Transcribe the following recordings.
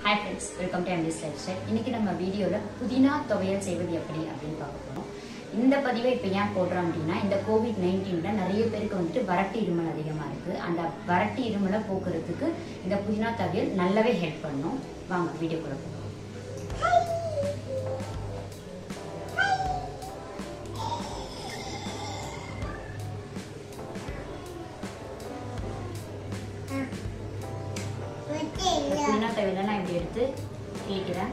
Hi friends, welcome to MD's Lifestyle. இன்னைக்கு நம்ம வீடியோல புதினா துவையல் செய்வது எப்படி அப்படினு பார்க்க போறோம். இந்த பதிவை இப்ப ஏன் போடுறோம் அப்படினா இந்த COVID-19ல நிறைய பேருக்கு வந்துட்டு வறட்டு இருமல் அதிகமா இருக்கு. அந்த வறட்டு இருமலை போக்குறதுக்கு இந்த புதினா துவையல் நல்லாவே ஹெல்ப் பண்ணும். வாங்க வீடியோக்குள்ள போலாம். புதினா துவையலை நான் இப்படி எடுத்து கிழிக்கிறேன்.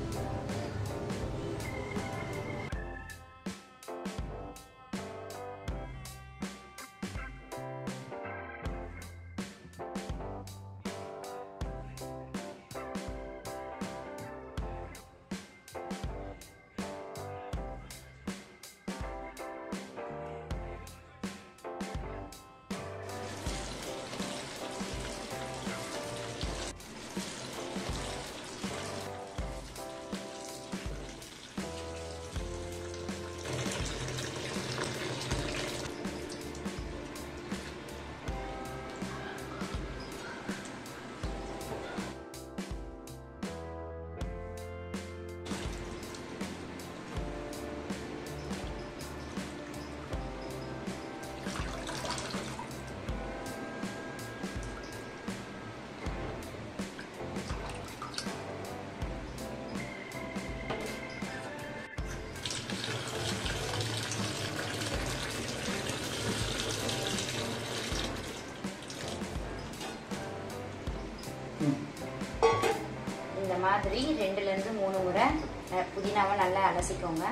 இந்த மாதிரி 2 ல இருந்து 3 முறை புதினாவை நல்லா அலசிக்கோங்க.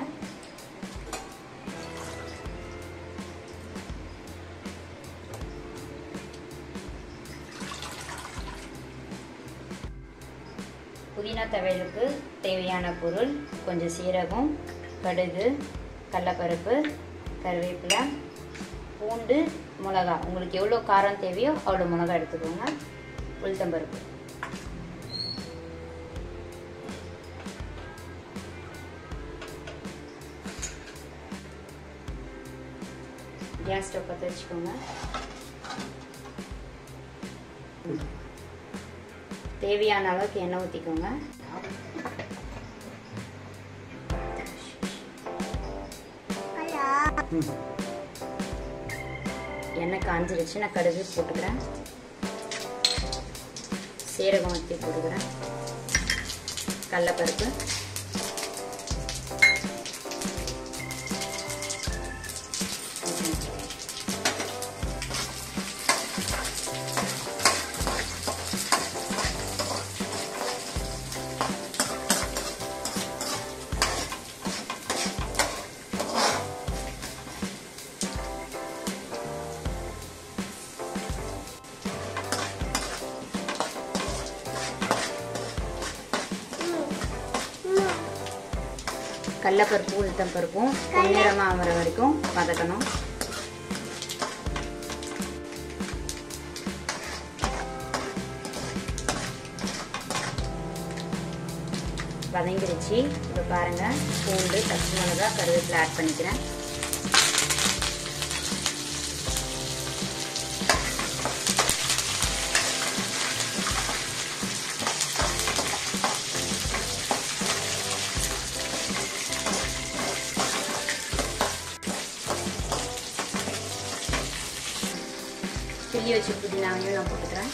புதினா துவையலுக்கு தேவையான பொருள் கொஞ்சம் சீரகம், கடுகு, கடலைப்பருப்பு, கருவேப்பிலை, பூண்டு, மிளகாய். உங்களுக்கு எவ்வளோ காரம் தேவையோ அவ்வளோ மிளகாய் எடுத்துக்கோங்க. உளுத்தம்பருப்பு. கேஸ் ஸ்டவ் பற்ற வச்சுக்கோங்க. தேவையான அளவுக்கு எண்ணெய் ஊற்றிக்கோங்க. எண்ணெய் காஞ்சிருச்சு. நான் கடுகு போட்டுக்கிறேன். சீரகம் ஊற்றி போட்டுக்கிறேன். கடலைப்பருப்பு, கடலைப்பருப்பு, உளுத்தம் பருப்பும் பொன்னிறமாக ஆகிற வரைக்கும் வதக்கணும். வதங்கிருச்சு. இப்போ பாருங்க, பூண்டு, பச்சை மிளகாய், கருவேப்பிலை ஆட் பண்ணிக்கிறேன். கிள்ளி வச்சு புதினாவையும் நான் போட்டுக்கிறேன்.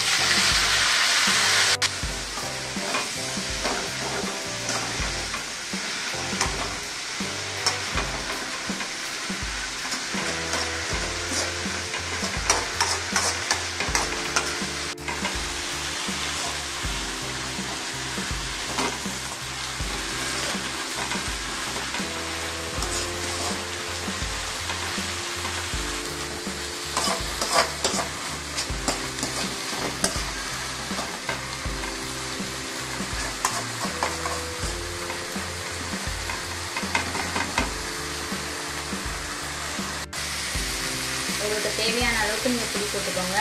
உங்களுக்கு தேவையான அளவுக்கு நீங்கள் புளி போட்டுக்கோங்க.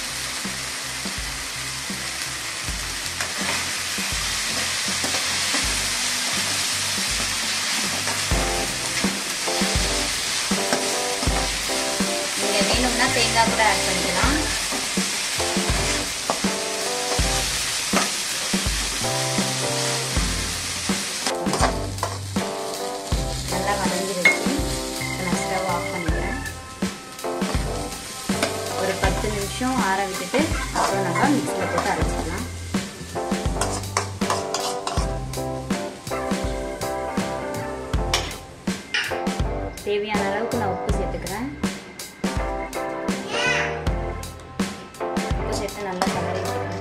நீங்கள் வேணும்னா தேங்காய் கூட ஆட் பண்ணிக்கலாம். தேவையான அளவுக்கு நான் உப்பு சேர்த்துக்கிறேன். உப்பு சேர்த்து நல்லா கலரி விட்டுக்கிறேன்.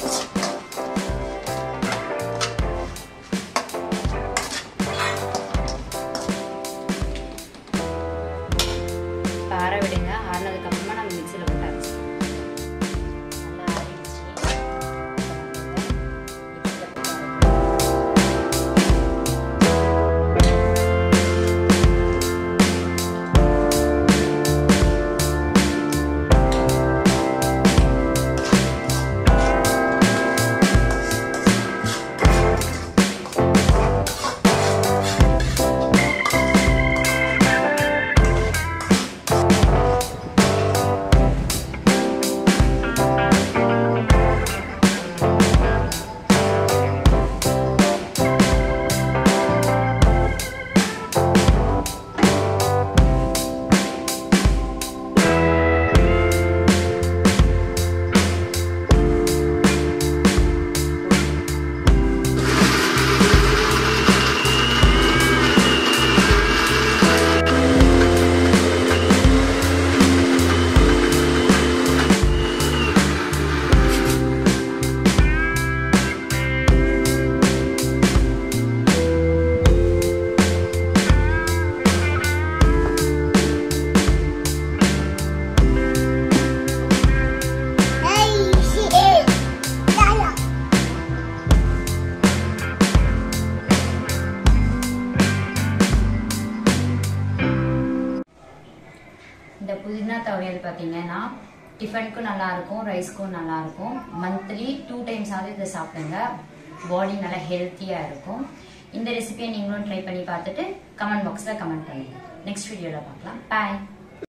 ஆற விடுங்க. ஆறினதுக்கு அப்புறமா நம்ம மிக்சியில் போட்டு அரைச்சி நல்லா ஆறிடுச்சு. இந்த புதினா துவையல் பார்த்தீங்கன்னா டிஃபனுக்கும் நல்லா இருக்கும், ரைஸ்க்கும் நல்லா இருக்கும். மந்த்லி 2 times ஆவது இதை சாப்பிடுங்க. பாடி நல்லா ஹெல்த்தியா இருக்கும். இந்த ரெசிபியை நீங்களும் ட்ரை பண்ணி பார்த்துட்டு கமெண்ட் பாக்ஸ்ல கமெண்ட் பண்ணுங்க. நெக்ஸ்ட் வீடியோல பார்க்கலாம். பாய்.